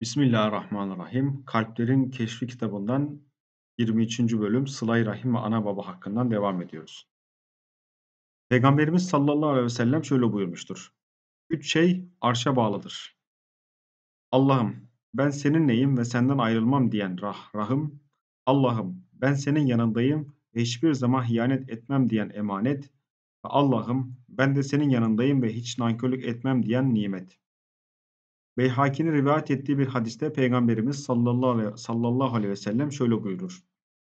Bismillahirrahmanirrahim. Kalplerin Keşfi kitabından 23. bölüm Sıla-i Rahim ve Ana Baba hakkından devam ediyoruz. Peygamberimiz sallallahu aleyhi ve sellem şöyle buyurmuştur. Üç şey arşa bağlıdır. Allah'ım ben seninleyim ve senden ayrılmam diyen Rahım. Allah'ım ben senin yanındayım ve hiçbir zaman hıyanet etmem diyen emanet. Ve Allah'ım ben de senin yanındayım ve hiç nankörlük etmem diyen nimet. Beyhaki'nin rivayet ettiği bir hadiste Peygamberimiz sallallahu aleyhi ve sellem şöyle buyurur.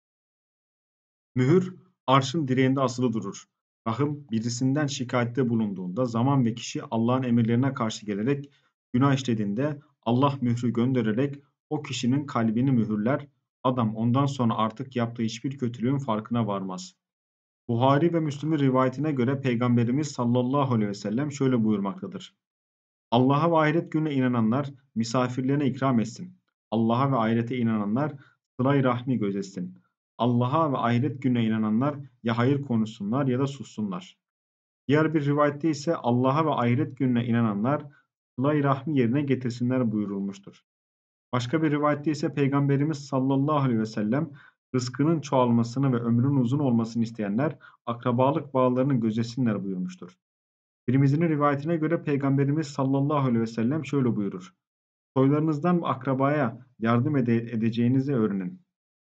Mühür arşın direğinde asılı durur. Rahım birisinden şikayette bulunduğunda zaman ve kişi Allah'ın emirlerine karşı gelerek günah işlediğinde Allah mührü göndererek o kişinin kalbini mühürler. Adam ondan sonra artık yaptığı hiçbir kötülüğün farkına varmaz. Buhari ve Müslim'in rivayetine göre Peygamberimiz sallallahu aleyhi ve sellem şöyle buyurmaktadır. Allah'a ve ahiret gününe inananlar misafirlerine ikram etsin. Allah'a ve ahirete inananlar sıla-i rahmi gözetsin. Allah'a ve ahiret gününe inananlar ya hayır konuşsunlar ya da sussunlar. Diğer bir rivayette ise Allah'a ve ahiret gününe inananlar sıla-i rahmi yerine getirsinler buyurulmuştur. Başka bir rivayette ise Peygamberimiz sallallahu aleyhi ve sellem rızkının çoğalmasını ve ömrünün uzun olmasını isteyenler akrabalık bağlarını gözetsinler buyurmuştur. Tirmizi'nin rivayetine göre Peygamberimiz sallallahu aleyhi ve sellem şöyle buyurur. Soylarınızdan akrabaya yardım edeceğinizi öğrenin.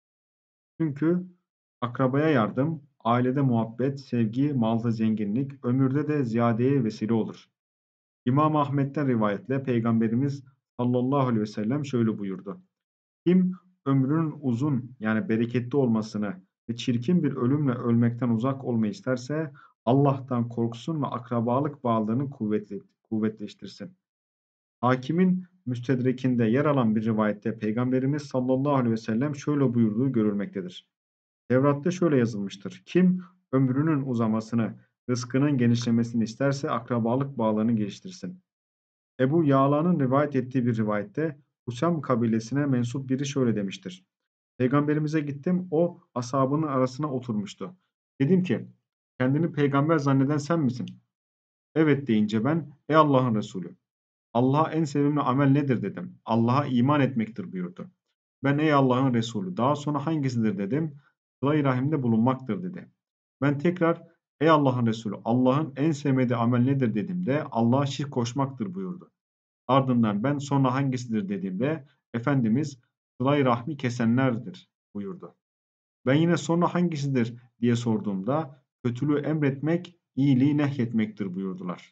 Çünkü akrabaya yardım, ailede muhabbet, sevgi, malda zenginlik, ömürde de ziyadeye vesile olur. İmam Ahmet'ten rivayetle Peygamberimiz sallallahu aleyhi ve sellem şöyle buyurdu. Kim ömrünün uzun yani bereketli olmasını ve çirkin bir ölümle ölmekten uzak olmayı isterse Allah'tan korksun ve akrabalık bağlarını kuvvetleştirsin. Hakimin müstedrekinde yer alan bir rivayette Peygamberimiz sallallahu aleyhi ve sellem şöyle buyurduğu görülmektedir. Tevrat'ta şöyle yazılmıştır. Kim ömrünün uzamasını, rızkının genişlemesini isterse akrabalık bağlarını geliştirsin. Ebu Yağla'nın rivayet ettiği bir rivayette Husam kabilesine mensup biri şöyle demiştir. Peygamberimize gittim, o ashabının arasına oturmuştu. Dedim ki, kendini peygamber zanneden sen misin? Evet deyince ben, ey Allah'ın Resulü, Allah'a en sevimli amel nedir dedim. Allah'a iman etmektir buyurdu. Ben ey Allah'ın Resulü, daha sonra hangisidir dedim. Sıla-i rahimde bulunmaktır dedi. Ben tekrar ey Allah'ın Resulü, Allah'ın en sevmediği amel nedir dediğimde Allah'a şirk koşmaktır buyurdu. Ardından ben sonra hangisidir dediğimde Efendimiz sıla-i rahmi kesenlerdir buyurdu. Ben yine sonra hangisidir diye sorduğumda kötülüğü emretmek, iyiliği nehyetmektir buyurdular.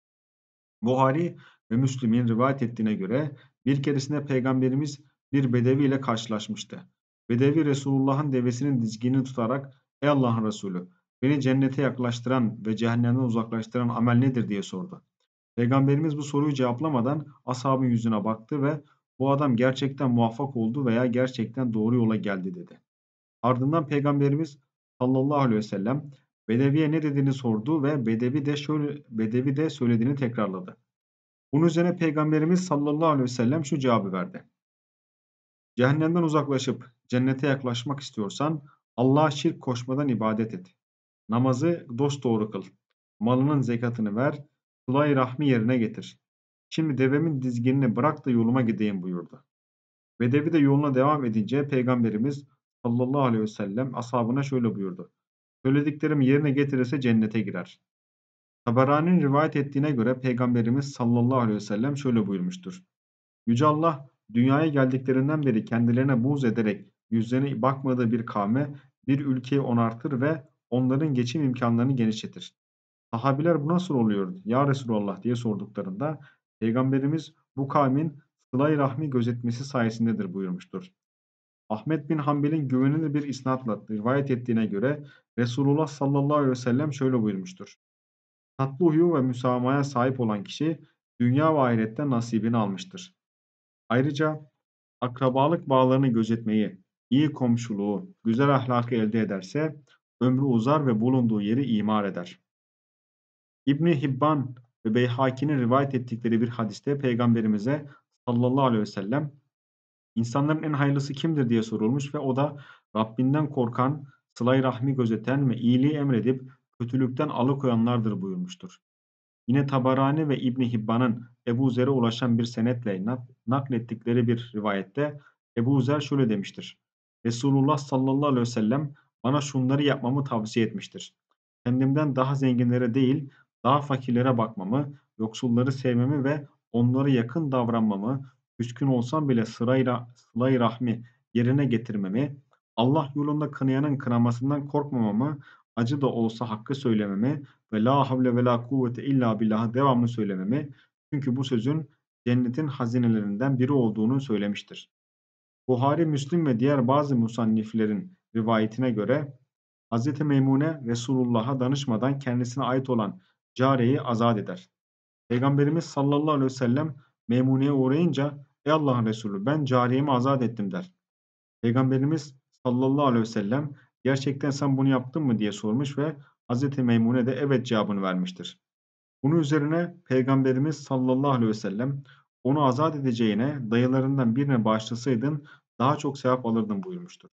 Buhari ve Müslim'in rivayet ettiğine göre bir keresinde Peygamberimiz bir bedevi ile karşılaşmıştı. Bedevi Resulullah'ın devesinin dizginini tutarak ey Allah'ın Resulü beni cennete yaklaştıran ve cehennemden uzaklaştıran amel nedir diye sordu. Peygamberimiz bu soruyu cevaplamadan ashabın yüzüne baktı ve bu adam gerçekten muvaffak oldu veya gerçekten doğru yola geldi dedi. Ardından Peygamberimiz sallallahu aleyhi ve sellem Bedevi'ye ne dediğini sordu ve Bedevi de söylediğini tekrarladı. Bunun üzerine Peygamberimiz sallallahu aleyhi ve sellem şu cevabı verdi. Cehennemden uzaklaşıp cennete yaklaşmak istiyorsan Allah'a şirk koşmadan ibadet et. Namazı dosdoğru kıl. Malının zekatını ver. Sıla-i rahmi yerine getir. Şimdi devemin dizginini bırak da yoluma gideyim buyurdu. Bedevi de yoluna devam edince Peygamberimiz sallallahu aleyhi ve sellem ashabına şöyle buyurdu. Söylediklerimi yerine getirirse cennete girer. Taberani'nin rivayet ettiğine göre Peygamberimiz sallallahu aleyhi ve sellem şöyle buyurmuştur. Yüce Allah dünyaya geldiklerinden beri kendilerine buğz ederek yüzlerine bakmadığı bir kavme bir ülkeyi onartır ve onların geçim imkanlarını genişletir. Sahabiler bu nasıl oluyor ya Resulallah diye sorduklarında Peygamberimiz bu kavmin sıla-i rahmi gözetmesi sayesindedir buyurmuştur. Ahmet bin Hanbel'in güvenilir bir isnatla rivayet ettiğine göre Resulullah sallallahu aleyhi ve sellem şöyle buyurmuştur. Tatlı huyu ve müsamahaya sahip olan kişi dünya ve ahirette nasibini almıştır. Ayrıca akrabalık bağlarını gözetmeyi, iyi komşuluğu, güzel ahlakı elde ederse ömrü uzar ve bulunduğu yeri imar eder. İbni Hibban ve Beyhaki'nin rivayet ettikleri bir hadiste Peygamberimize sallallahu aleyhi ve sellem insanların en hayırlısı kimdir diye sorulmuş ve o da Rabbinden korkan, sıla-i rahmi gözeten ve iyiliği emredip kötülükten alıkoyanlardır buyurmuştur. Yine Tabarani ve İbn Hibban'ın Ebu Zer'e ulaşan bir senetle naklettikleri bir rivayette Ebu Zer şöyle demiştir. Resulullah sallallahu aleyhi ve sellem bana şunları yapmamı tavsiye etmiştir. Kendimden daha zenginlere değil, daha fakirlere bakmamı, yoksulları sevmemi ve onlara yakın davranmamı, küskün olsam bile sıla-i rahmi yerine getirmemi, Allah yolunda kınayanın kınamasından korkmamamı, acı da olsa hakkı söylememi ve la havle ve la kuvvete illa billah'ı devamlı söylememi, çünkü bu sözün cennetin hazinelerinden biri olduğunu söylemiştir. Buhari, Müslim ve diğer bazı musanniflerin rivayetine göre Hz. Meymune Resulullah'a danışmadan kendisine ait olan cariyeyi azat eder. Peygamberimiz sallallahu aleyhi ve sellem Meymune'ye uğrayınca ey Allah'ın Resulü ben cariyemi azat ettim der. Peygamberimiz sallallahu aleyhi ve sellem gerçekten sen bunu yaptın mı diye sormuş ve Hz. Meymune de evet cevabını vermiştir. Bunun üzerine Peygamberimiz sallallahu aleyhi ve sellem onu azat edeceğine dayılarından birine bağışlasaydın daha çok sevap alırdın buyurmuştur.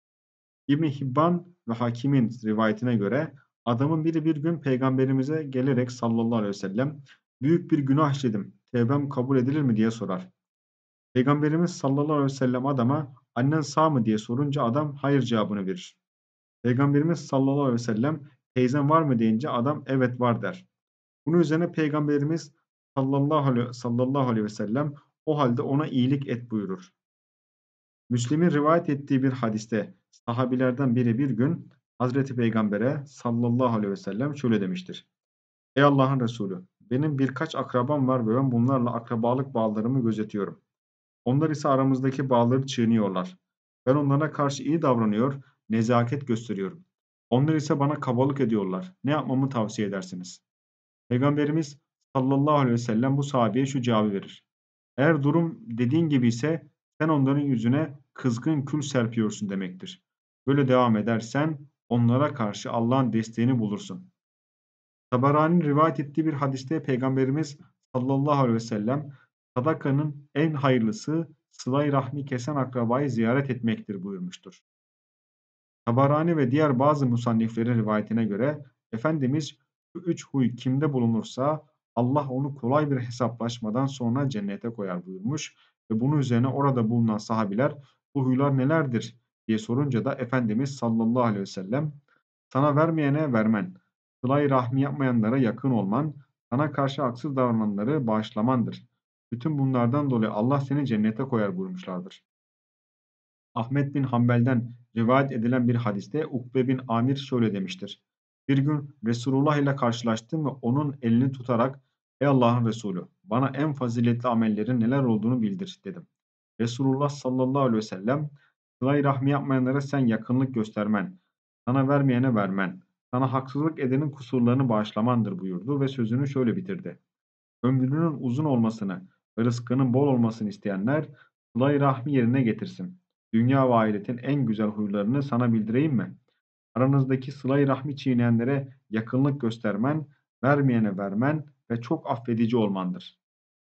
İbn Hibban ve Hakim'in rivayetine göre adamın biri bir gün Peygamberimize gelerek sallallahu aleyhi ve sellem büyük bir günah işledim. Tevbem kabul edilir mi diye sorar. Peygamberimiz sallallahu aleyhi ve sellem adama annen sağ mı diye sorunca adam hayır cevabını verir. Peygamberimiz sallallahu aleyhi ve sellem teyzen var mı deyince adam evet var der. Bunun üzerine Peygamberimiz sallallahu aleyhi ve sellem o halde ona iyilik et buyurur. Müslim'in rivayet ettiği bir hadiste sahabilerden biri bir gün Hazreti Peygamber'e sallallahu aleyhi ve sellem şöyle demiştir. Ey Allah'ın Resulü, benim birkaç akrabam var ve ben bunlarla akrabalık bağlarımı gözetiyorum. Onlar ise aramızdaki bağları çiğniyorlar. Ben onlara karşı iyi davranıyor, nezaket gösteriyorum. Onlar ise bana kabalık ediyorlar. Ne yapmamı tavsiye edersiniz? Peygamberimiz sallallahu aleyhi ve sellem bu sahabeye şu cevabı verir. Eğer durum dediğin gibi ise sen onların yüzüne kızgın kül serpiyorsun demektir. Böyle devam edersen onlara karşı Allah'ın desteğini bulursun. Tabarani'nin rivayet ettiği bir hadiste Peygamberimiz sallallahu aleyhi ve sellem sadakanın en hayırlısı sıla-i rahmi kesen akrabayı ziyaret etmektir buyurmuştur. Tabarani ve diğer bazı musanniflerin rivayetine göre Efendimiz şu üç huy kimde bulunursa Allah onu kolay bir hesaplaşmadan sonra cennete koyar buyurmuş ve bunun üzerine orada bulunan sahabiler bu huylar nelerdir diye sorunca da Efendimiz sallallahu aleyhi ve sellem sana vermeyene vermen, sıla-i rahmi yapmayanlara yakın olman, sana karşı haksız davrananları bağışlamandır. Bütün bunlardan dolayı Allah seni cennete koyar buyurmuşlardır. Ahmet bin Hanbel'den rivayet edilen bir hadiste Ukbe bin Amir şöyle demiştir. Bir gün Resulullah ile karşılaştım ve onun elini tutarak ey Allah'ın Resulü bana en faziletli amellerin neler olduğunu bildir dedim. Resulullah sallallahu aleyhi ve sellem sıla-i rahmi yapmayanlara sen yakınlık göstermen, sana vermeyene vermen, sana haksızlık edenin kusurlarını bağışlamandır buyurdu ve sözünü şöyle bitirdi. Ömrünün uzun olmasını ve rızkının bol olmasını isteyenler sıla-i rahmi yerine getirsin. Dünya ve ahiretin en güzel huylarını sana bildireyim mi? Aranızdaki sıla-i rahmi çiğneyenlere yakınlık göstermen, vermeyene vermen ve çok affedici olmandır.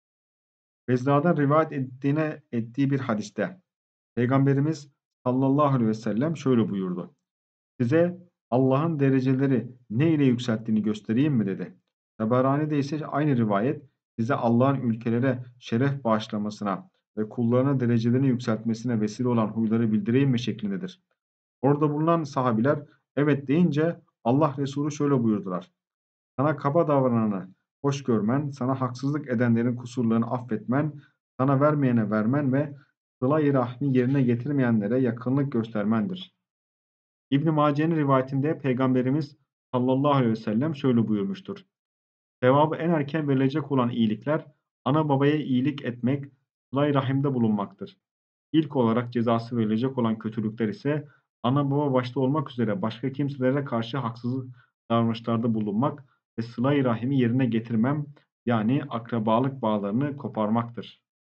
Bezza'dan rivayet ettiği bir hadiste Peygamberimiz sallallahu aleyhi ve sellem şöyle buyurdu. Size Allah'ın dereceleri ne ile yükselttiğini göstereyim mi dedi. Taberani'de ise aynı rivayet size Allah'ın ülkelere şeref bağışlamasına ve kullarına derecelerini yükseltmesine vesile olan huyları bildireyim mi şeklindedir. Orada bulunan sahabiler evet deyince Allah Resulü şöyle buyurdular. Sana kaba davrananı hoş görmen, sana haksızlık edenlerin kusurlarını affetmen, sana vermeyene vermen ve sıla-i rahmi yerine getirmeyenlere yakınlık göstermendir. İbn Mace'nin rivayetinde Peygamberimiz sallallahu aleyhi ve sellem şöyle buyurmuştur. Sevabı en erken verilecek olan iyilikler ana babaya iyilik etmek, sıla-i rahimde bulunmaktır. İlk olarak cezası verilecek olan kötülükler ise ana baba başta olmak üzere başka kimselere karşı haksız davranışlarda bulunmak ve sıla-i rahimi yerine getirmem yani akrabalık bağlarını koparmaktır.